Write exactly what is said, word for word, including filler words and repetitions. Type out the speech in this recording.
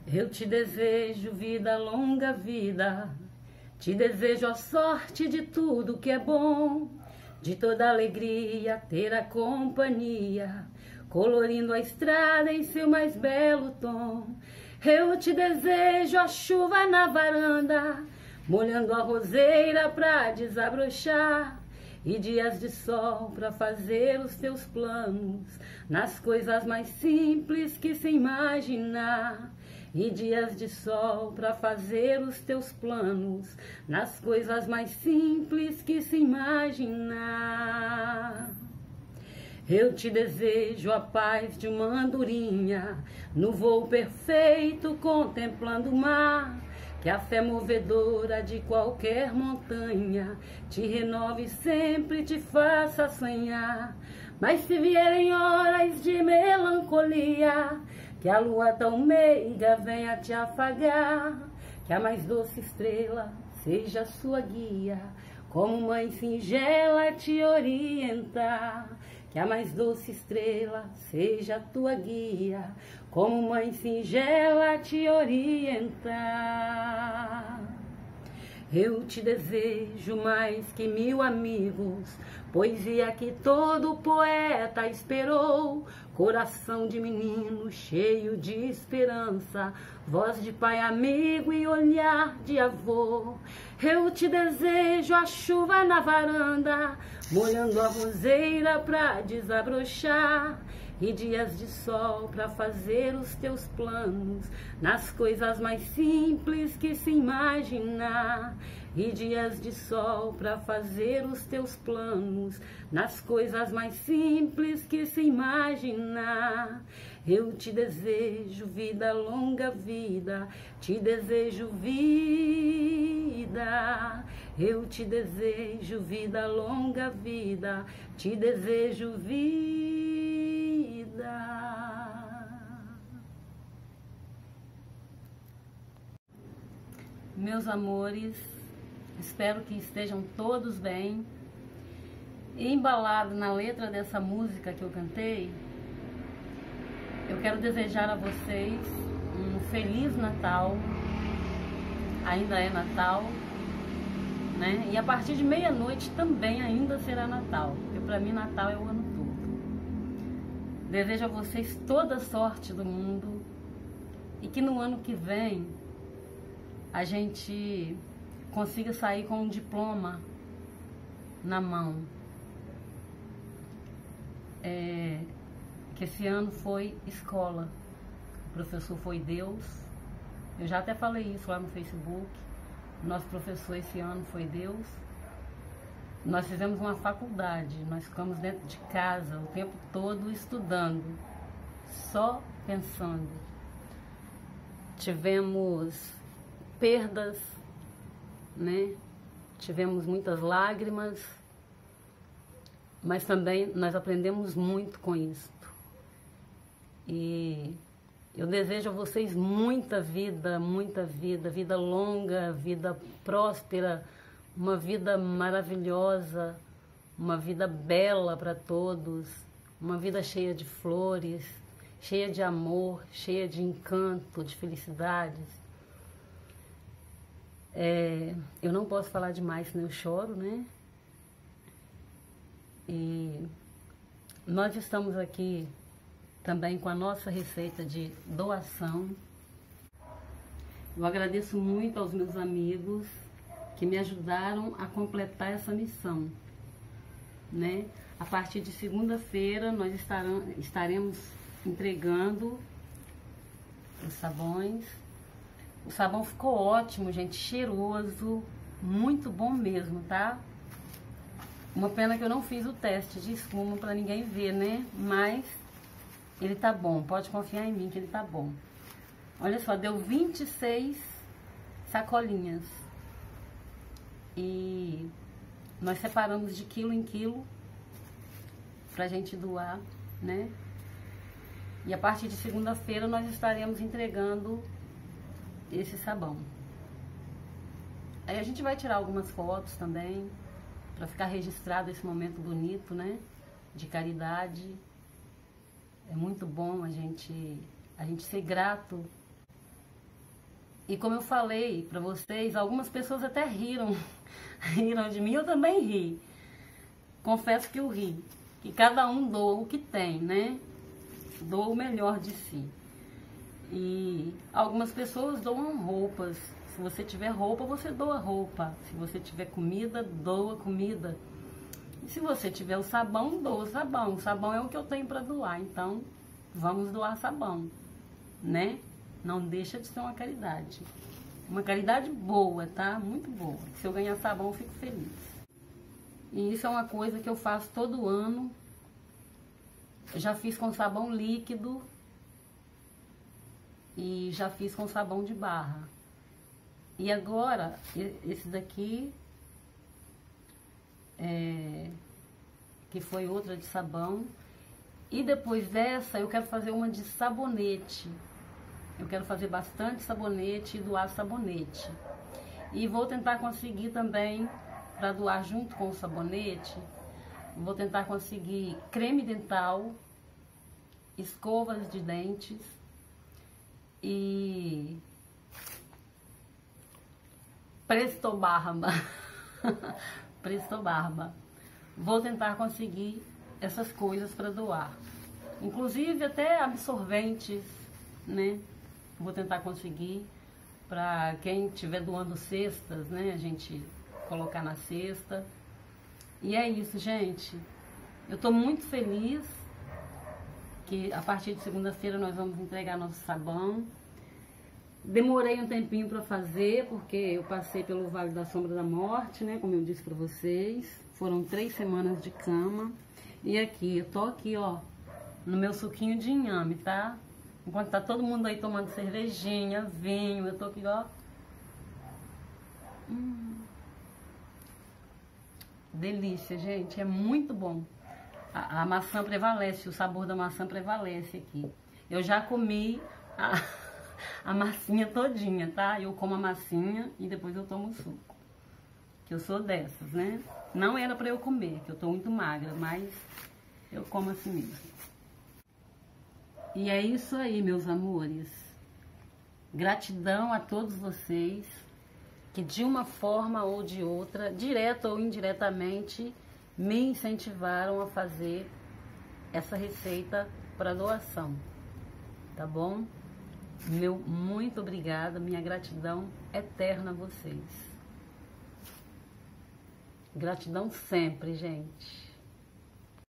Eu te desejo vida, longa vida, te desejo a sorte de tudo que é bom, de toda alegria ter a companhia, colorindo a estrada em seu mais belo tom. Eu te desejo a chuva na varanda, molhando a roseira pra desabrochar, e dias de sol pra fazer os teus planos, nas coisas mais simples que se imaginar. E dias de sol pra fazer os teus planos, nas coisas mais simples que se imaginar. Eu te desejo a paz de uma andorinha, no voo perfeito contemplando o mar, que a fé movedora de qualquer montanha te renove sempre e te faça sonhar. Mas se vierem horas de melancolia, que a lua tão meiga venha te afagar, que a mais doce estrela seja sua guia, como mãe singela te orientar. Que a mais doce estrela seja tua guia, como mãe singela te orientar. Eu te desejo mais que mil amigos, poesia que todo poeta esperou, coração de menino cheio de esperança, voz de pai amigo e olhar de avô. Eu te desejo a chuva na varanda, molhando a roseira pra desabrochar, e dias de sol pra fazer os teus planos, nas coisas mais simples que se imaginar. E dias de sol pra fazer os teus planos, nas coisas mais simples que se imaginar. Eu te desejo vida, longa vida, te desejo vida. Eu te desejo vida, longa vida, te desejo vida. Meus amores, espero que estejam todos bem. Embalado na letra dessa música que eu cantei, eu quero desejar a vocês um Feliz Natal. Ainda é Natal, né? E a partir de meia-noite também ainda será Natal, porque para mim Natal é o ano todo. Desejo a vocês toda a sorte do mundo e que no ano que vem a gente consiga sair com um diploma na mão. É, que esse ano foi escola, o professor foi Deus. Eu já até falei isso lá no Facebook. Nosso professor esse ano foi Deus. Nós fizemos uma faculdade, nós ficamos dentro de casa o tempo todo estudando, só pensando. Tivemos perdas, né? Tivemos muitas lágrimas, mas também nós aprendemos muito com isso. E eu desejo a vocês muita vida, muita vida, vida longa, vida próspera, uma vida maravilhosa, uma vida bela para todos, uma vida cheia de flores, cheia de amor, cheia de encanto, de felicidades. É, eu não posso falar demais, senão eu choro, né? E nós estamos aqui também com a nossa receita de doação. Eu agradeço muito aos meus amigos que me ajudaram a completar essa missão, né? A partir de segunda-feira nós estaremos entregando os sabões. O sabão ficou ótimo, gente, cheiroso, muito bom mesmo, tá? Uma pena que eu não fiz o teste de espuma para ninguém ver, né? Mas ele tá bom, pode confiar em mim que ele tá bom. Olha só, deu vinte e seis sacolinhas. E nós separamos de quilo em quilo pra gente doar, né? E a partir de segunda-feira nós estaremos entregando esse sabão. Aí a gente vai tirar algumas fotos também, para ficar registrado esse momento bonito, né? De caridade. É muito bom a gente, a gente ser grato E como eu falei para vocês, algumas pessoas até riram, riram de mim, eu também ri. Confesso que eu ri, que cada um doa o que tem, né? Doa o melhor de si. E algumas pessoas doam roupas. Se você tiver roupa, você doa roupa. Se você tiver comida, doa comida. E se você tiver o sabão, doa o sabão. O sabão é o que eu tenho para doar, então vamos doar sabão, né? Não deixa de ser uma caridade. Uma caridade boa, tá? Muito boa. Se eu ganhar sabão, eu fico feliz. E isso é uma coisa que eu faço todo ano. Eu já fiz com sabão líquido e já fiz com sabão de barra. E agora, esse daqui, é, que foi outra de sabão. E depois dessa, eu quero fazer uma de sabonete. Eu quero fazer bastante sabonete e doar sabonete. E vou tentar conseguir também, para doar junto com o sabonete, vou tentar conseguir creme dental, escovas de dentes e Presto Barba. Presto Barba. Vou tentar conseguir essas coisas para doar. Inclusive até absorventes, né? Vou tentar conseguir para quem estiver doando cestas, né? A gente colocar na cesta. E é isso, gente. Eu tô muito feliz que a partir de segunda-feira nós vamos entregar nosso sabão. Demorei um tempinho para fazer, porque eu passei pelo Vale da Sombra da Morte, né? Como eu disse para vocês. Foram três semanas de cama. E aqui, eu tô aqui, ó, no meu suquinho de inhame, tá? Enquanto tá todo mundo aí tomando cervejinha, vinho, eu tô aqui, ó. Hum. Delícia, gente. É muito bom. A, a maçã prevalece, o sabor da maçã prevalece aqui. Eu já comi a, a massinha todinha, tá? Eu como a massinha e depois eu tomo o suco. Que eu sou dessas, né? Não era pra eu comer, que eu tô muito magra, mas eu como assim mesmo. E é isso aí, meus amores. Gratidão a todos vocês que de uma forma ou de outra, direta ou indiretamente, me incentivaram a fazer essa receita para doação, tá bom? Meu muito obrigada, minha gratidão eterna a vocês. Gratidão sempre, gente.